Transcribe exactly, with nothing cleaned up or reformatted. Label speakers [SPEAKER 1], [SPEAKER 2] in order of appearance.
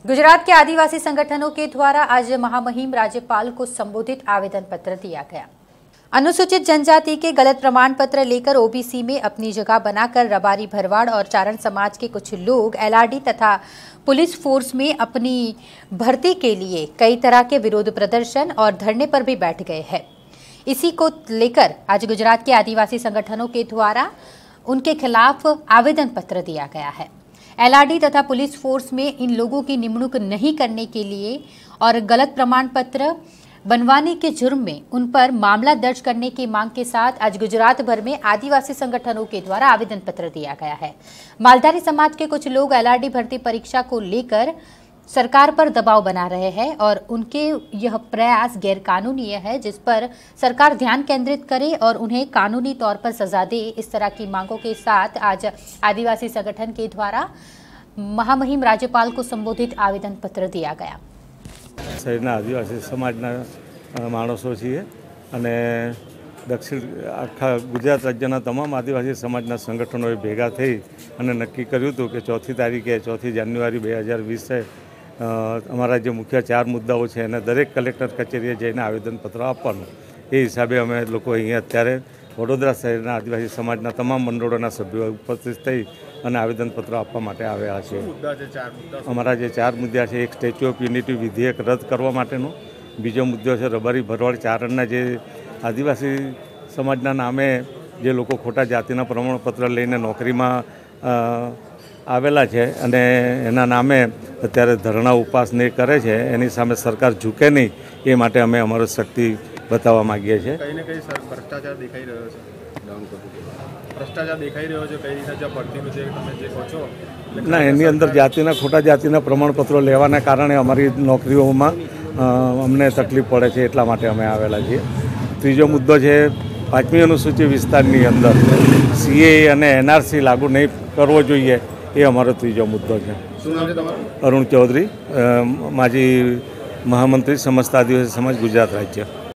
[SPEAKER 1] गुजरात के आदिवासी संगठनों के द्वारा आज महामहिम राज्यपाल को संबोधित आवेदन पत्र दिया गया। अनुसूचित जनजाति के गलत प्रमाण पत्र लेकर ओबीसी में अपनी जगह बनाकर रबारी भरवाड़ और चारण समाज के कुछ लोग एलआरडी तथा पुलिस फोर्स में अपनी भर्ती के लिए कई तरह के विरोध प्रदर्शन और धरने पर भी बैठ गए हैं। इसी को लेकर आज गुजरात के आदिवासी संगठनों के द्वारा उनके खिलाफ आवेदन पत्र दिया गया है। एलआरडी तथा पुलिस फोर्स में इन लोगों की निमणूक नहीं करने के लिए और गलत प्रमाण पत्र बनवाने के जुर्म में उन पर मामला दर्ज करने की मांग के साथ आज गुजरात भर में आदिवासी संगठनों के द्वारा आवेदन पत्र दिया गया है। मालधारी समाज के कुछ लोग एलआरडी भर्ती परीक्षा को लेकर सरकार पर दबाव बना रहे हैं और उनके यह प्रयास गैरकानूनी है, जिस पर सरकार ध्यान केंद्रित करे और उन्हें कानूनी तौर पर सजा दे। इस तरह की मांगों के साथ आज आदिवासी संगठन के द्वारा महामहिम राज्यपाल को संबोधित आवेदन पत्र दिया गया।
[SPEAKER 2] शहरना आदिवासी समाजना माणसों छीए अने दक्षिण आखा गुजरात राज्यना तमाम आदिवासी समाजना संगठनों भेगा थई अने नक्की कर्युं हतुं के चौथी तारीखे चौथी जान्युआरी बे हज़ार वीस अमरा जो मुख्य चार मुद्दाओं है एने दरेक कलेक्टर कचेरीए जईने आवेदनपत्र आपवानुं ए हिसाबे अमे लोको अहींया अत्यारे वडोदरा शहरना आदिवासी समाजना तमाम मंडळोना सभ्यो उपस्थित थई अने आवेदनपत्र आपवा माटे आव्या छे। अमरा जे चार मुद्दा है, एक स्टेच्यू ऑफ यूनिटी विधेयक रद्द करवा माटेनो, बीजो मुद्दो है रबारी भरवाड़ चारणना जे आदिवासी समाजना नामे जे लोको खोटा जातिना प्रमाणपत्र लईने नौकरीमां आवेला छे अने एना नामे अत्यारे धरણા उपवास ने करे छे, एनी सामे सरकार झूके नहीं ए माटे अमे अमारो शक्ति बताववा मांगीए छे।
[SPEAKER 3] कई ने कई भ्रष्टाचार देखाई रह्यो छे, भ्रष्टाचार देखाई रह्यो छे, कई रीते जो भरतीनुं जे तमे जे કહો છો
[SPEAKER 2] ना एनी अंदर जातिना खोटा जातिना प्रमाणपत्रों लेवाना कारणे अमारी नौकरीओमां अमने तकलीफ पड़े छे, एटला माटे अमे आवेला छीए। त्रीजो मुद्दो छे पांचमी अनुसूची विस्तारनी अंदर सीए अने एनआरसी लागू नहीं करवो जोईए, ये अमारो त्रीजो मुद्दो है। अरुण चौधरी, माजी महामंत्री समस्त आदिवासी समाज गुजरात राज्य।